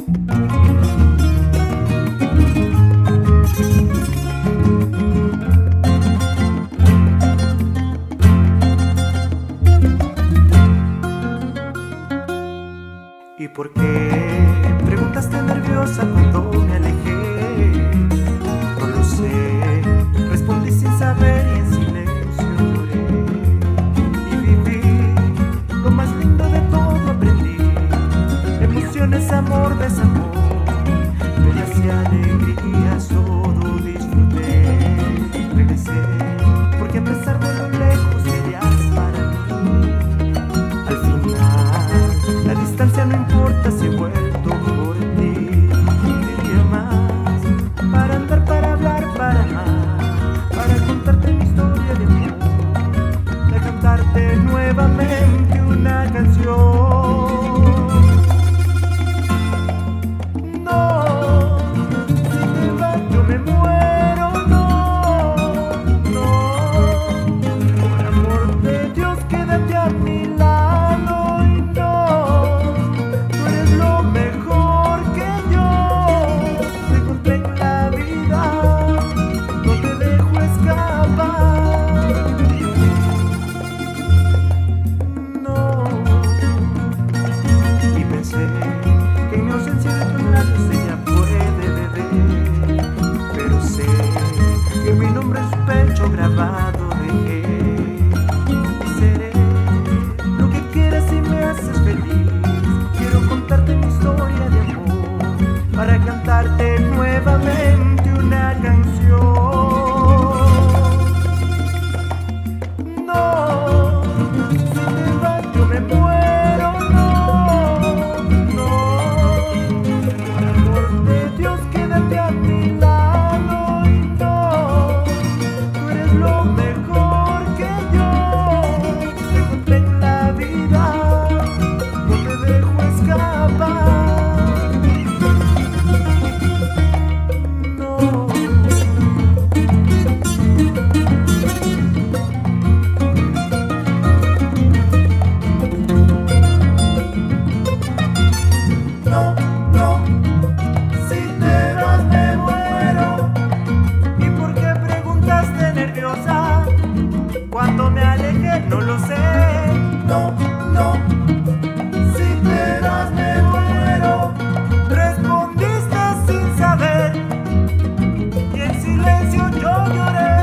¿Y por qué preguntaste nerviosa cuando me alejé? No lo sé, respondí sin saber y en silencio lloré. Y viví lo más lindo de todo, aprendí emociones, amor, desamor, penas y alegrías, todo disfruté. Regresé porque a pesar de lo lejos serías para mí. Al final la distancia no importa si he vuelto por ti. Quería más para andar, para hablar, para amar, para contarte mi historia de amor, para cantarte nuevamente una canción. No, si te vas yo me muero, no, no. Por amor de Dios, quédate a mi lado y no. Tú eres lo mejor que yo encontré en la vida, no te dejo escapar. No. Y pensé que en mi ausencia de tus labios ella puede beber, pero sé que mi nombre en su pecho grabado dejé. Y seré lo que quieras si me haces feliz. Quiero contarte mi historia de amor, para cantarte nuevamente una canción. No, si te vas yo me muero, no, no. Por amor de Dios, quédate a mi lado y no. Tú eres lo mejor que yo encontré en la vida, no te dejo escapar. No. No, no, si te vas me muero. ¿Y por qué preguntaste nerviosa cuando me alejé? No lo sé. No, no, si te vas me muero. Respondiste sin saber y en silencio yo lloré.